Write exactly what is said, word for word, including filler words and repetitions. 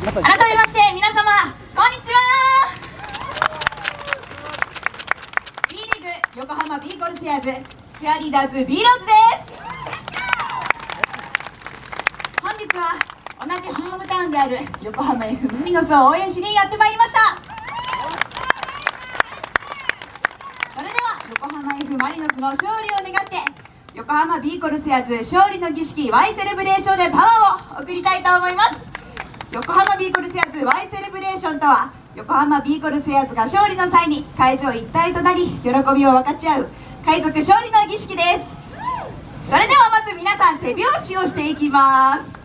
改めまして皆様こんにちは。 B リーグ横浜ビーコルセアーズチアリーダーズ B ローズです。本日は同じホームタウンである横浜 F マリノスを応援しにやってまいりました。それでは横浜 F マリノスの勝利を願って横浜ビーコルセアーズ勝利の儀式 Y セレブレーションでパワーを送りたいと思います。横浜ビーコルセアーズ Y セレブレーションとは、横浜ビーコルセアーズが勝利の際に会場一体となり喜びを分かち合う海賊勝利の儀式です。それではまず皆さん手拍子をしていきます。